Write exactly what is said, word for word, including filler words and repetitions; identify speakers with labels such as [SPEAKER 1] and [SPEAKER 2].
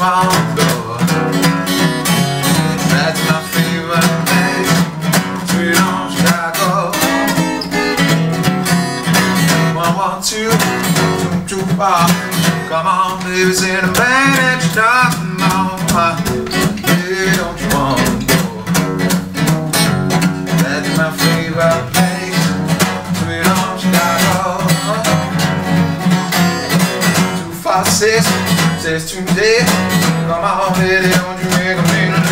[SPEAKER 1] want to go? That's my favorite place, sweet home Chicago. One, one, two, two, too far. Come on, baby, say the man that you're talking about. Hey, don't you want to go? That's my favorite place, sweet home Chicago. Two, five, six, says today. Come on, baby, don't you make a minute.